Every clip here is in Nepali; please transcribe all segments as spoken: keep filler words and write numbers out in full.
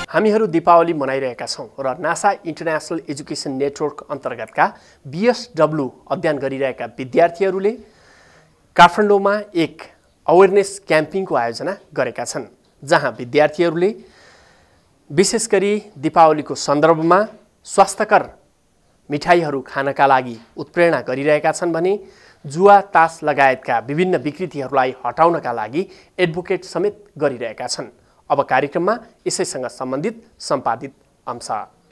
हामीहरू दीपावली मनाइरहेका छौं र नासा इन्टरनेशनल एजुकेसन नेटवर्क अन्तर्गतका बीएसडब्ल्यू अध्ययन गरिरहेका विद्यार्थीहरूले काठमाडौँमा एक अवेरनेस क्याम्पिङको आयोजना गरेका छन्, जहाँ विद्यार्थीहरूले विशेष गरी दीपावलीको सन्दर्भमा स्वास्थ्यकर मिठाईहरू खानका लागि उत्प्रेरणा गरिरहेका छन् भने जुवा तास लगायतका विभिन्न विकृतिहरूलाई हटाउनका लागि एडभोकेट समेत गरिरहेका छन्। अब कार्यक्रममा यसैसँग सम्बन्धित सम्पादित अंश।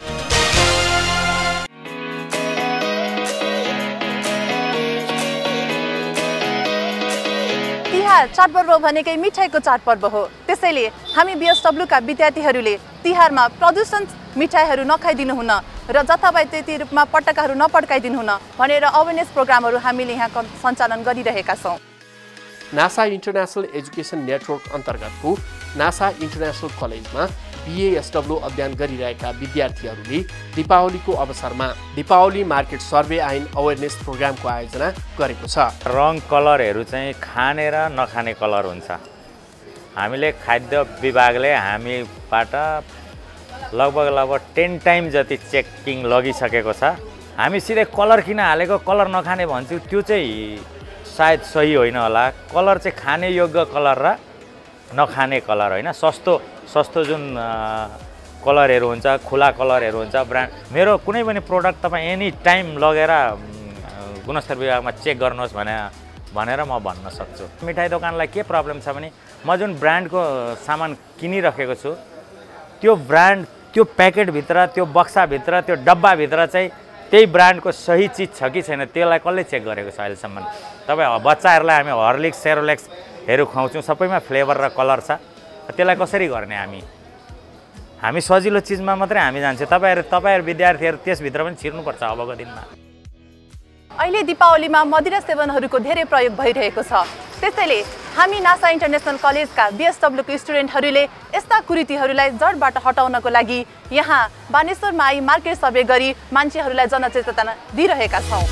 तिहार चाडपर्व भनेकै मिठाईको चाडपर्व हो। त्यसैले हामी बीएसडब्ल्यू का विद्यार्थीहरूले तिहारमा प्रदूषण मिठाईहरू नखाइदिनु हुन र जथाभावी त्यति रूपमा पटकाहरू नपड्काइदिनु हुन भनेर अवेरनेस प्रोग्रामहरू हामीले यहाँ सञ्चालन गरिरहेका छौं। नासा इन्टरनेशनल एजुकेसन नेटवर्क अन्तर्गतको नासा इन्टरनेशनल कलेजमा बीएसडब्ल्यू अध्ययन गरिरहेका विद्यार्थीहरूले दीपावलीको अवसरमा Deepawali market survey and awareness प्रोग्रामको आयोजना गरेको छ। रङ कलरहरू चाहिँ खाने र नखाने कलर हुन्छ। हामीले खाद्य विभागले हामीबाट लगभग लगभग टेन टाइम जति चेकिङ लगिसकेको छ। हामी सिधै कलर किन हालेको, कलर नखाने भन्छु, त्यो चाहिँ सायद सही होइन होला। कलर चाहिँ खाने योग्य कलर र नखाने कलर होइन। सस्तो सस्तो जुन कलरहरू हुन्छ, खुला कलरहरू हुन्छ, ब्रान्ड मेरो कुनै पनि प्रोडक्ट तपाईँ एनी टाइम लगेर गुणस्तर विभागमा चेक गर्नुहोस् भने भनेर म भन्न सक्छु। मिठाई दोकानलाई के प्रब्लम छ भने म जुन ब्रान्डको सामान किनिरहेको छु त्यो ब्रान्ड, त्यो प्याकेटभित्र, त्यो बक्साभित्र, त्यो डब्बाभित्र चाहिँ त्यही ब्रान्डको सही चिज छ कि छैन त्यसलाई कसले चेक गरेको छ अहिलेसम्म? तपाईँ बच्चाहरूलाई हामी हर्लिक्स सेरोलेक्सहरू खुवाउँछौँ, सबैमा फ्लेभर र कलर छ, त्यसलाई कसरी गर्ने? हामी हामी सजिलो चिजमा मात्रै हामी जान्छौँ। तपाईँहरू तपाईँहरू विद्यार्थीहरू त्यसभित्र पनि छिर्नुपर्छ अबको दिनमा। अहिले दीपावलीमा मदिरा सेवनहरूको धेरै प्रयोग भइरहेको छ। त्यसैले हामी नासा इन्टरनेशनल कलेजका बीएसडब्ल्यूको स्टुडेन्टहरूले यस्ता कुरीतिहरूलाई जडबाट हटाउनको लागि यहाँ बानेश्वरमा आई मार्केट सर्वे गरी मान्छेहरूलाई जनचेतना दिइरहेका छौँ।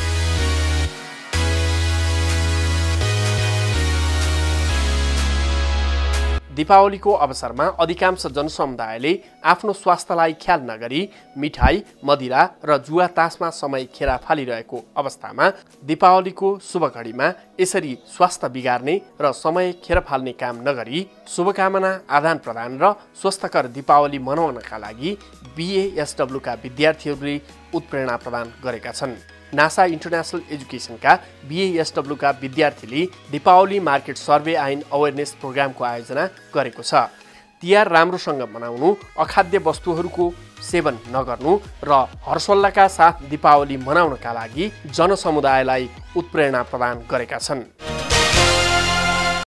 दीपावलीको अवसरमा अधिकांश जनसमुदायले आफ्नो स्वास्थ्यलाई ख्याल नगरी मिठाई, मदिरा र जुवा तासमा समय खेर फालिरहेको अवस्थामा दीपावलीको शुभ घडीमा यसरी स्वास्थ्य बिगार्ने र समय खेर फाल्ने काम नगरी शुभकामना आदान प्रदान र स्वस्थकर दीपावली मनाउनका लागि बीएसडब्ल्यूका विद्यार्थीहरूले उत्प्रेरणा प्रदान गरेका छन्। नासा इन्टरनेशनल एजुकेसनका बीएसडब्ल्यूका विद्यार्थीले Deepawali market survey and awareness प्रोग्रामको आयोजना गरेको छ। तिहार राम्रोसँग मनाउनु, अखाद्य वस्तुहरूको सेवन नगर्नु र हर्षोल्लासका साथ दीपावली मनाउनका लागि जनसमुदायलाई उत्प्रेरणा प्रदान गरेका छन्।